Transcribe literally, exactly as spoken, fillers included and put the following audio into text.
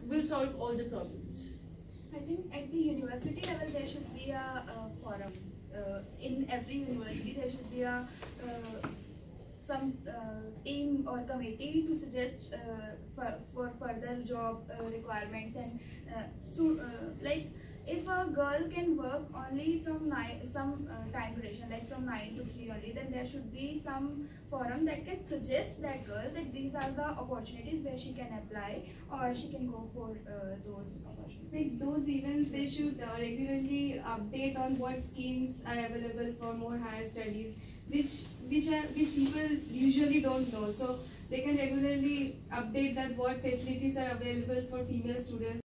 will solve all the problems. I think at the university level there should be a, a forum. Uh, in every university there should be a uh, some uh, team or committee to suggest uh, for, for further job uh, requirements, and uh, so uh, like if a girl can work only from nine some uh, time duration, like from nine to three only, then there should be some forum that can suggest that girl that these are the opportunities where she can apply or she can go for uh, those opportunities. Like those events, they should uh, regularly update on what schemes are available for more higher studies, which which are which people usually don't know. So they can regularly update that what facilities are available for female students.